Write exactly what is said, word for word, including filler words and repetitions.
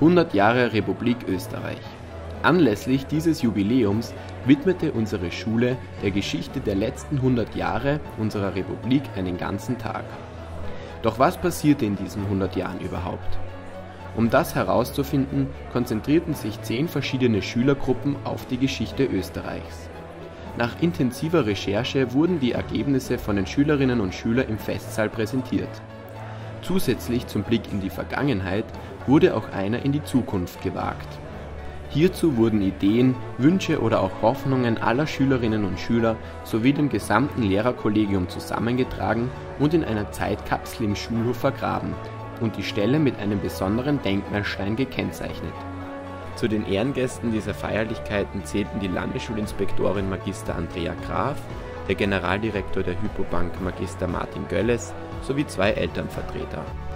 hundert Jahre Republik Österreich. Anlässlich dieses Jubiläums widmete unsere Schule der Geschichte der letzten hundert Jahre unserer Republik einen ganzen Tag. Doch was passierte in diesen hundert Jahren überhaupt? Um das herauszufinden, konzentrierten sich zehn verschiedene Schülergruppen auf die Geschichte Österreichs. Nach intensiver Recherche wurden die Ergebnisse von den Schülerinnen und Schülern im Festsaal präsentiert. Zusätzlich zum Blick in die Vergangenheit wurde auch einer in die Zukunft gewagt. Hierzu wurden Ideen, Wünsche oder auch Hoffnungen aller Schülerinnen und Schüler sowie dem gesamten Lehrerkollegium zusammengetragen und in einer Zeitkapsel im Schulhof vergraben und die Stelle mit einem besonderen Denkmalstein gekennzeichnet. Zu den Ehrengästen dieser Feierlichkeiten zählten die Landesschulinspektorin Magister Andrea Graf, der Generaldirektor der Hypo Bank Magister Martin Gölles sowie zwei Elternvertreter.